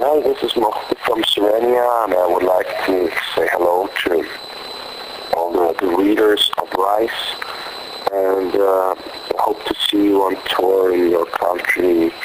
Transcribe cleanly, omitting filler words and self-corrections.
Hi, this is Mohdi from Slovenia, and I would like to say hello to all the readers of Rice, and hope to see you on tour in your country